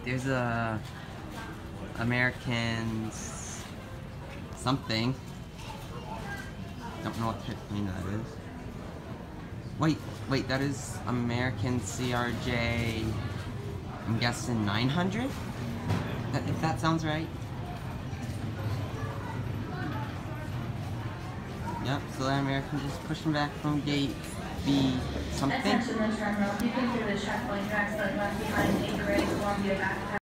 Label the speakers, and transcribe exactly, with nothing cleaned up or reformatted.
Speaker 1: There's a Americans something. Don't know what plane that is. Wait, wait, that is American C R J. I'm guessing nine hundred? That, if that sounds right. Yep, so that American just pushing back from gate B something.
Speaker 2: Attention, the terminal. You can clear the checkpoint. You're accidentally left behind a gray Columbia backpack.